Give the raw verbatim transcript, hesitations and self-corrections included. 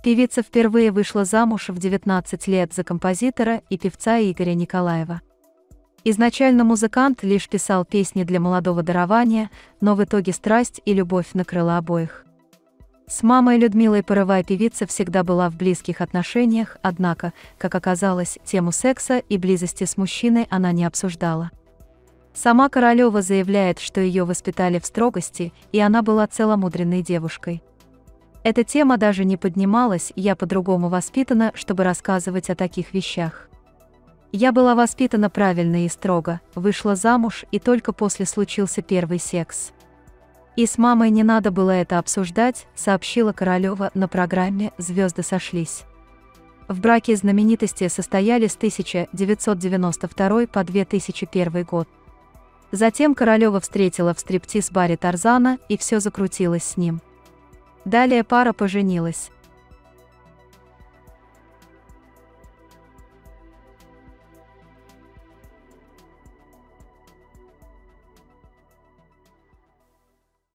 Певица впервые вышла замуж в девятнадцать лет за композитора и певца Игоря Николаева. Изначально музыкант лишь писал песни для молодого дарования, но в итоге страсть и любовь накрыла обоих. С мамой Людмилой Порывай певица всегда была в близких отношениях, однако, как оказалось, тему секса и близости с мужчиной она не обсуждала. Сама Королева заявляет, что ее воспитали в строгости, и она была целомудренной девушкой. Эта тема даже не поднималась, я по-другому воспитана, чтобы рассказывать о таких вещах. Я была воспитана правильно и строго, вышла замуж, и только после случился первый секс. И с мамой не надо было это обсуждать, сообщила Королева на программе «Звезды сошлись». В браке знаменитости состояли с тысяча девятьсот девяносто второго по две тысячи первый год. Затем Королева встретила в стриптиз-баре Тарзана, и все закрутилось с ним. Далее пара поженилась.